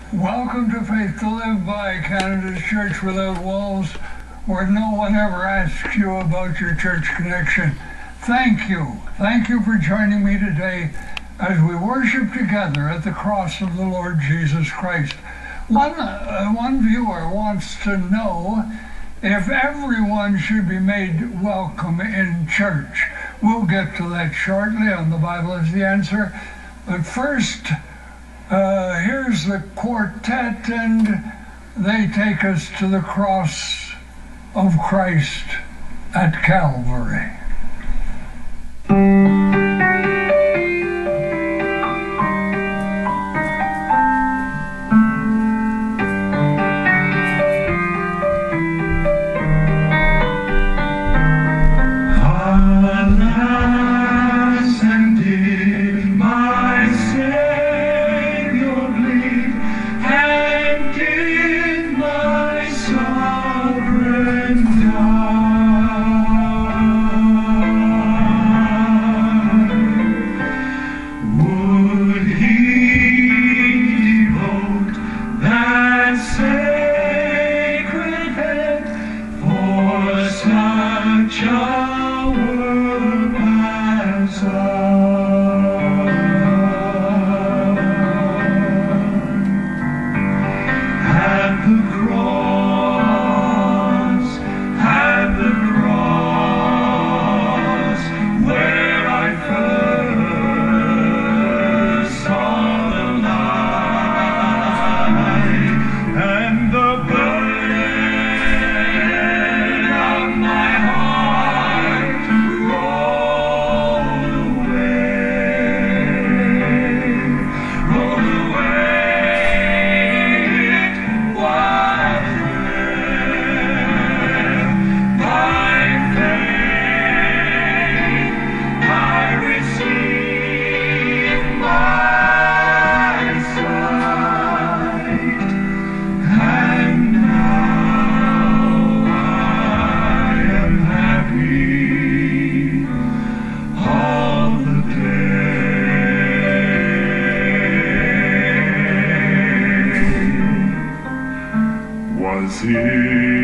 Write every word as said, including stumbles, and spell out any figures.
Welcome to Faith to Live By, Canada's Church Without Walls, where no one ever asks you about your church connection. Thank you. Thank you for joining me today as we worship together at the cross of the Lord Jesus Christ. One, uh, one viewer wants to know if everyone should be made welcome in church. We'll get to that shortly on The Bible is the Answer. But first, uh, here's the quartet, and they take us to the cross of Christ at Calvary. See